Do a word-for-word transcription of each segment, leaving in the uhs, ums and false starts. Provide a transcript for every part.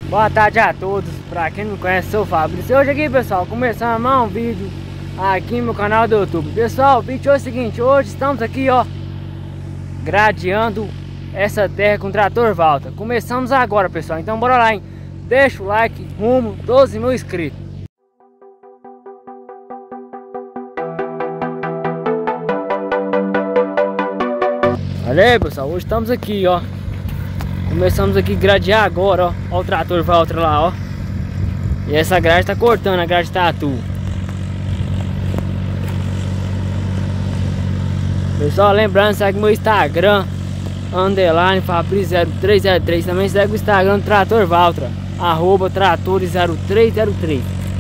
Boa tarde a todos, pra quem não me conhece, sou o Fabrício. Hoje aqui, pessoal, começando mais um vídeo aqui no meu canal do YouTube. Pessoal, o vídeo é o seguinte, hoje estamos aqui, ó, gradeando essa terra com o trator Valtra. Começamos agora, pessoal, então bora lá, hein? Deixa o like, rumo doze mil inscritos. Olha aí, pessoal, hoje estamos aqui, ó. Começamos aqui a gradear agora, ó. Ó o trator Valtra lá, ó. E essa grade tá cortando, a grade tatu. Pessoal, lembrando, segue meu Instagram, underline Fabrício zero três zero três. Também segue o Instagram do Trator Valtra, arroba Tratores zero três zero três.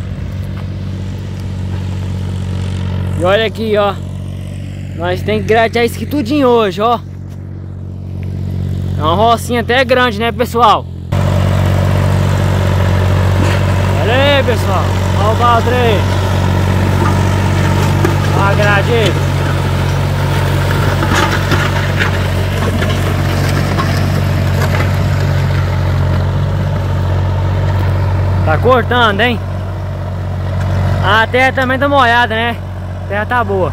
E olha aqui, ó. Nós tem que gradear isso aqui tudinho hoje, ó. É uma rocinha até grande, né, pessoal? Olha aí, pessoal. Olha o Valtra aí. Olha a grade aí. Tá cortando, hein? A terra também tá molhada, né? A terra tá boa.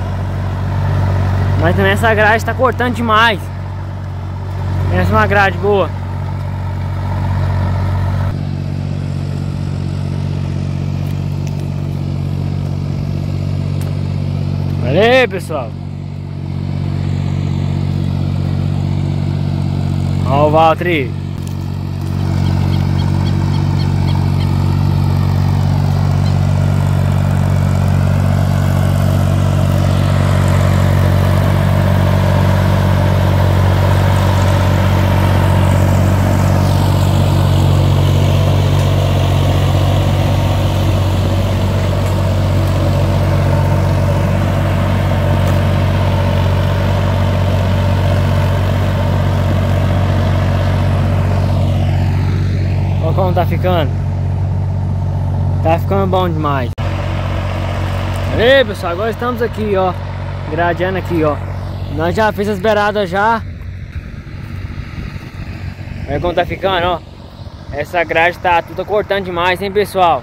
Mas também essa grade tá cortando demais. Essa é uma grade boa. Olha aí, pessoal. Olha o Valtra aí. Como tá ficando? Tá ficando bom demais. Olha aí, pessoal, agora estamos aqui, ó, gradeando aqui, ó. Nós já fez as beiradas já. Olha como tá ficando, ó. Essa grade tá tudo cortando demais, hein, pessoal?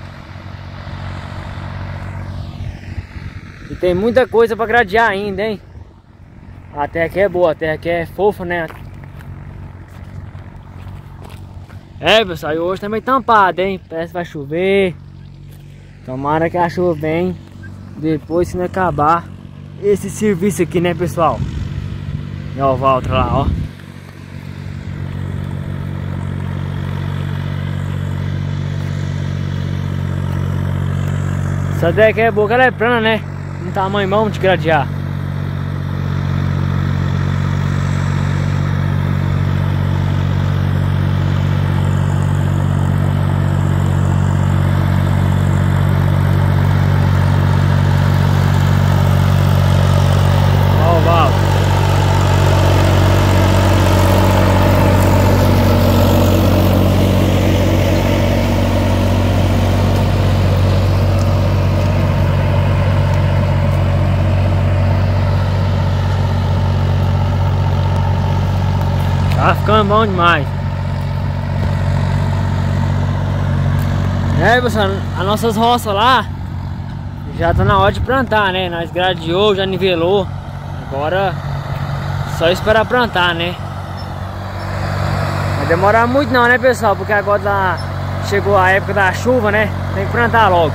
E tem muita coisa pra gradear ainda, hein? A terra aqui é boa, a terra aqui é fofa, né? É, pessoal, e hoje também tampado, hein? Parece que vai chover. Tomara que a chuva venha depois, se não acabar esse serviço aqui, né, pessoal? E ó o Valtra lá, ó. Essa deck é boa, ela é plana, né? Um tamanho bom de gradear. Tá ficando bom demais. É, pessoal, as nossas roças lá já tá na hora de plantar, né? Nós gradeou, já nivelou. Agora só esperar plantar, né? Não vai demorar muito não, né, pessoal? Porque agora lá chegou a época da chuva, né? Tem que plantar logo.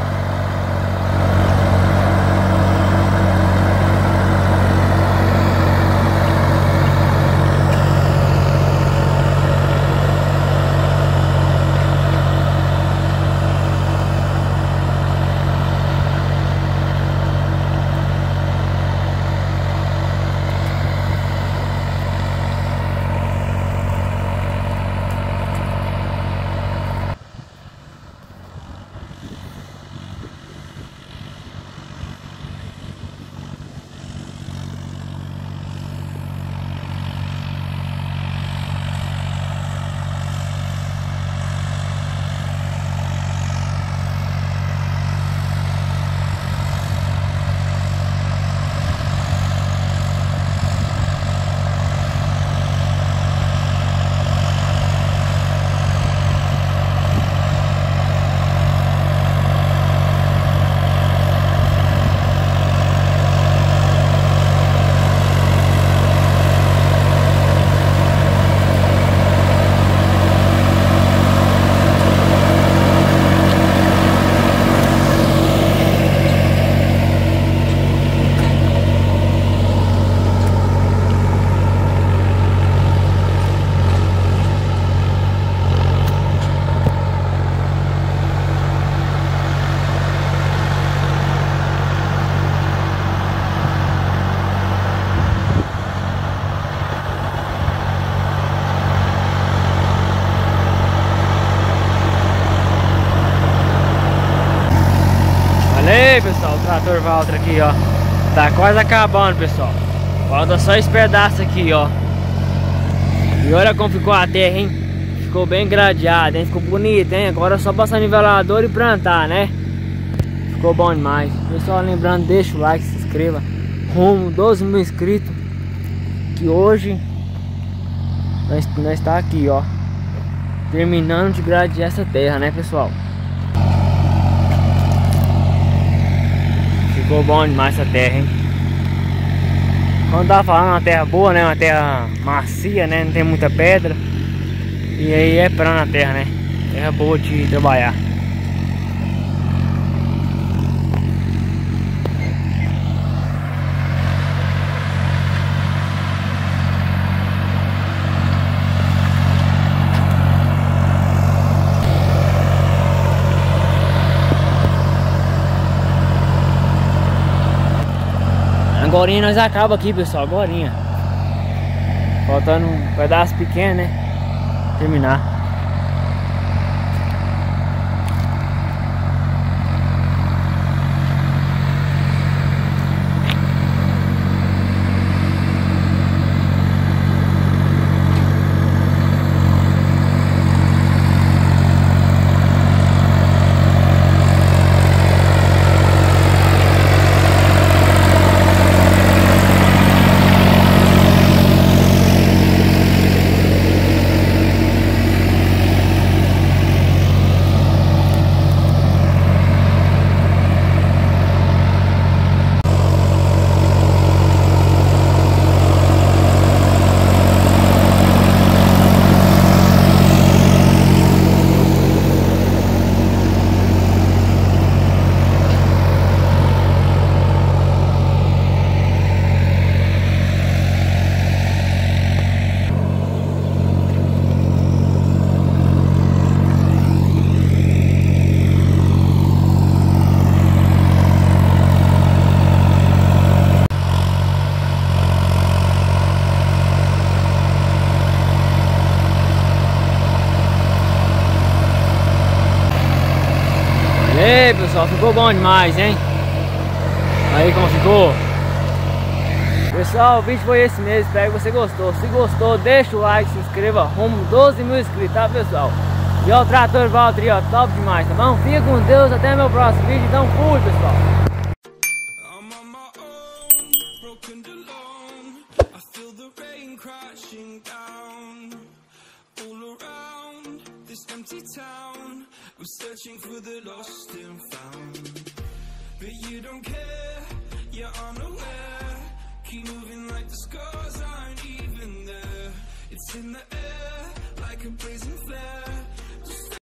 Ei, pessoal, o trator Valtra aqui, ó. Tá quase acabando, pessoal. Falta só esse pedaço aqui, ó. E olha como ficou a terra, hein? Ficou bem gradeada, hein? Ficou bonito, hein? Agora é só passar nivelador e plantar, né? Ficou bom demais. Pessoal, lembrando, deixa o like, se inscreva. Rumo doze mil inscritos. Que hoje nós, nós tá aqui, ó. Terminando de gradear essa terra, né, pessoal? Ficou bom demais essa terra, hein? Quando tava falando uma terra boa, né? Uma terra macia, né? Não tem muita pedra. E aí é plana a terra, né? Terra boa de trabalhar. Agorinha nós acaba aqui, pessoal, agorinha. Faltando um pedaço pequeno, né? Terminar. Ei, pessoal, ficou bom demais, hein? Aí como ficou. Pessoal, o vídeo foi esse mesmo, espero que você gostou. Se gostou, deixa o like, se inscreva, rumo doze mil inscritos, tá, pessoal? E ó, o trator Valtra, ó, top demais, tá bom? Fica com Deus, até meu próximo vídeo, então fui, pessoal. I'm searching for the lost and found, but you don't care, you're unaware. Keep moving like the scars aren't even there. It's in the air like a blazing flame.